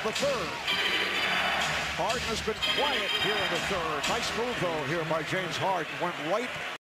the third. Harden has been quiet here in the third. Nice move, though, here by James Harden. Went right